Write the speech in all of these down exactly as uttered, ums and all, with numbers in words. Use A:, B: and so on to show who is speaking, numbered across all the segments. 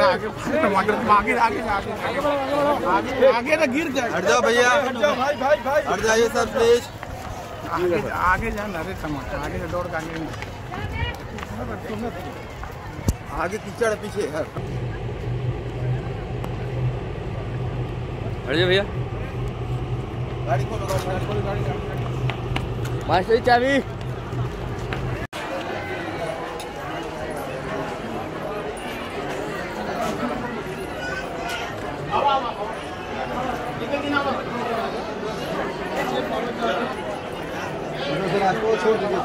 A: टमाटर आगे आगे आगे आगे आगे ना गिर जाए।
B: हट जाओ भैया,
A: हट जाओ भाई भाई भाई,
B: हट जाइए सर प्लीज।
A: आगे आगे जाना रे टमाटर, आगे से दौड़ के आगे
B: आगे कीचड़ पीछे है।
C: हट जाओ भैया।
B: गाड़ी खोलो, गाड़ी खोलो, गाड़ी गाड़ी
C: मास्टर जी चाबी।
B: छोड़ दीजिए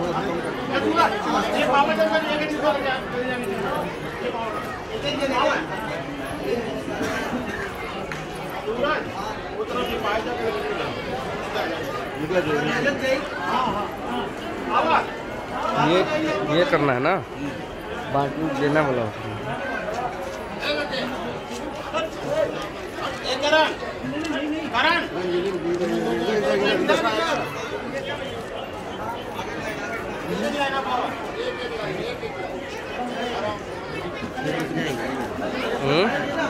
C: ये ये करना है ना, बाकी देना बोला। हम्म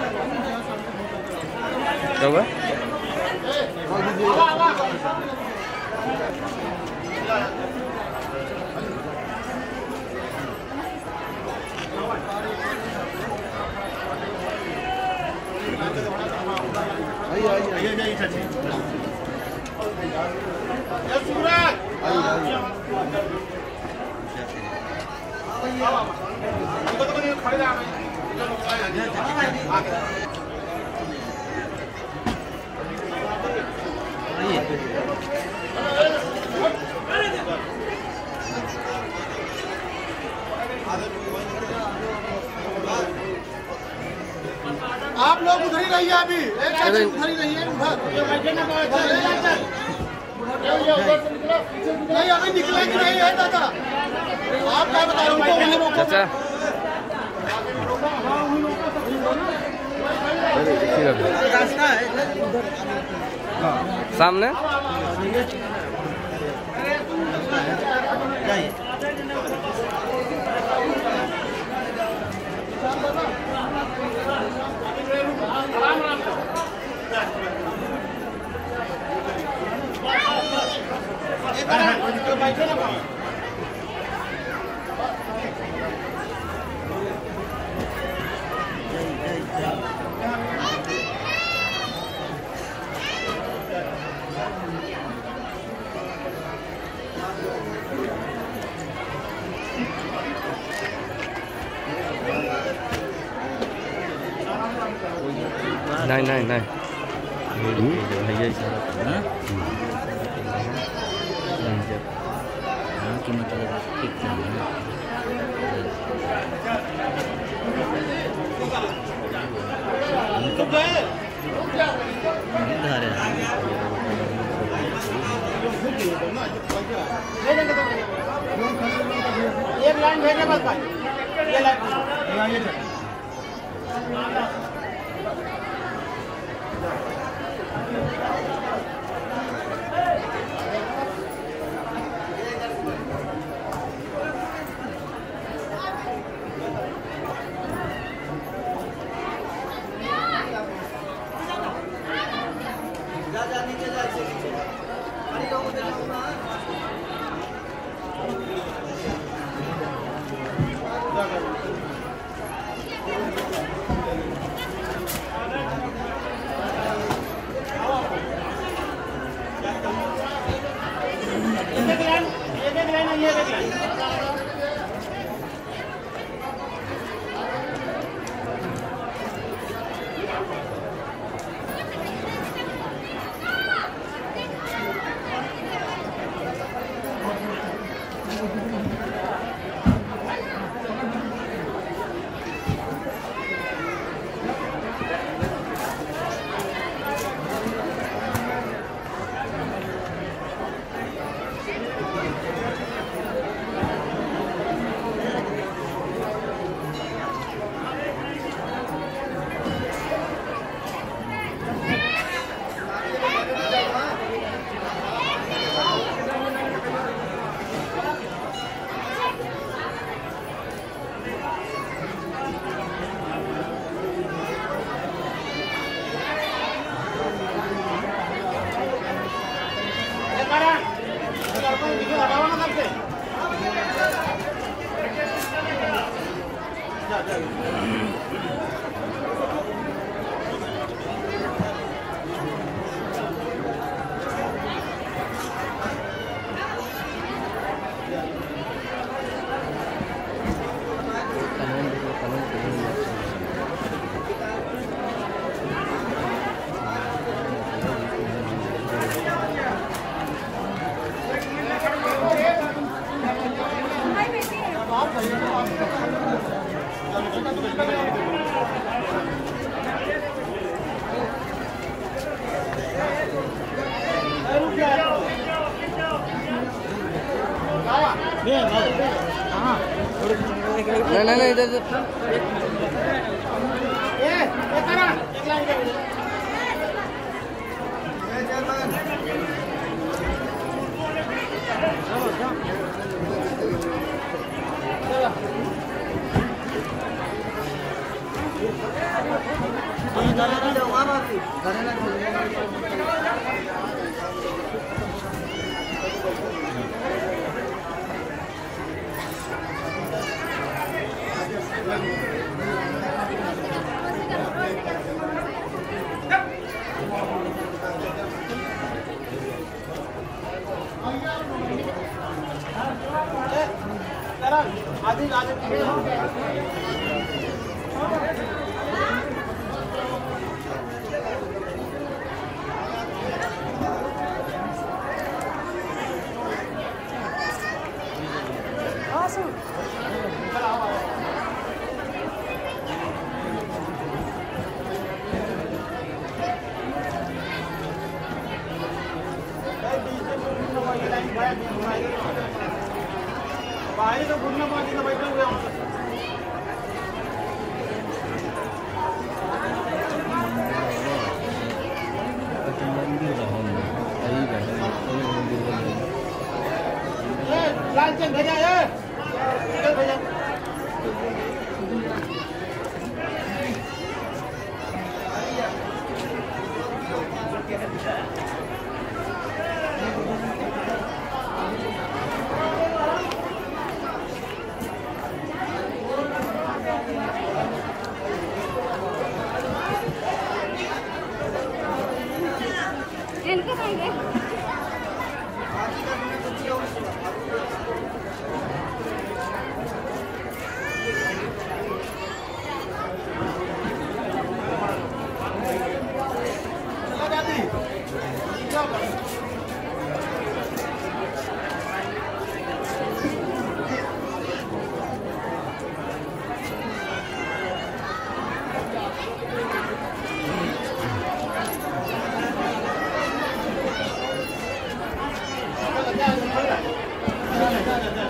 C: क्या हुआ?
B: आइए आइए आइए आइए चाची। ये सूरज इधर तो नहीं खड़े रहा मैं।
A: आप लोग उधर ही रहिए, अभी एक चाची उधर ही रहिए, उधर नहीं अभी निकलेगी नहीं है दादा। आप क्या बता रहे हो
C: चाचा?
B: रास्ता है
C: सामने। नहीं नहीं नहीं भैया
A: एक लाइन भेजने बस भाई, ये लाइन
C: नहीं नहीं इधर
A: ए ये करा एक लाइन का आधी आधी बाहर तो घूमना पड़ेगा बैठे हुए लाल चंद भेजा है भेजा
D: इनका खाएंगे
A: जा जा जा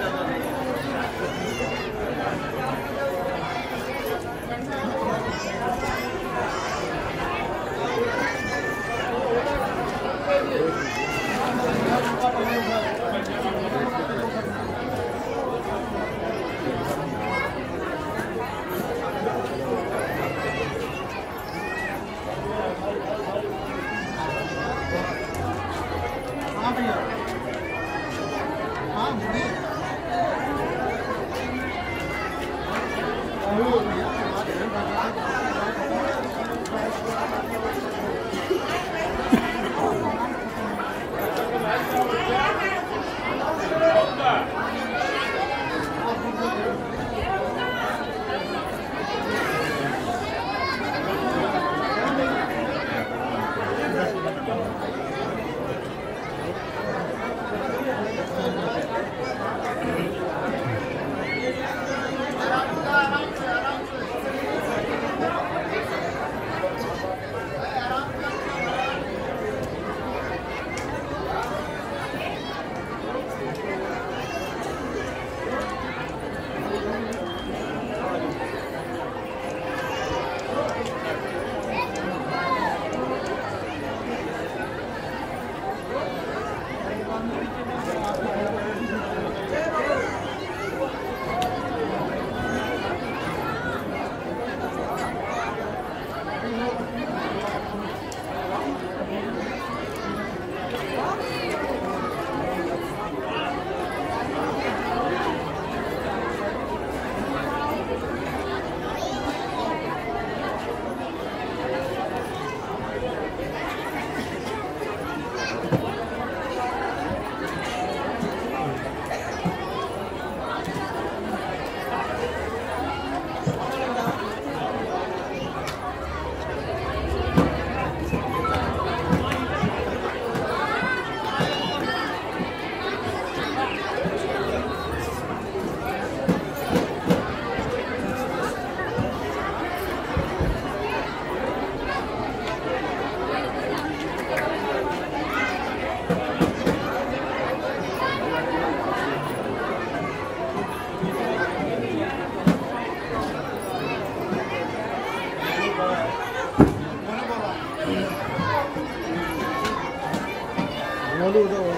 B: मोनू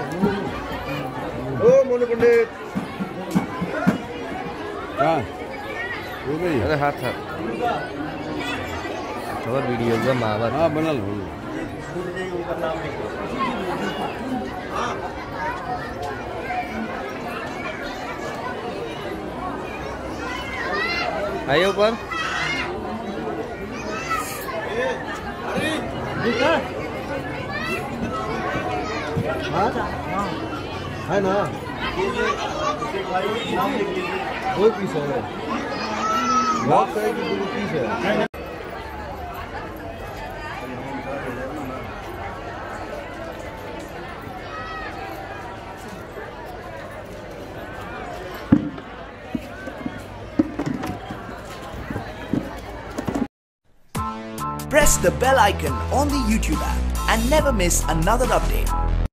B: ओ मोनू पंडित हाँ हो गई
C: अरे हाथ हाथ और वीडियो का मावा
B: हाँ बना लो
C: आइए ऊपर
B: है ना दो पीस है बहुत है कि दो पीस है
E: Press the bell icon on the YouTube app and never miss another update.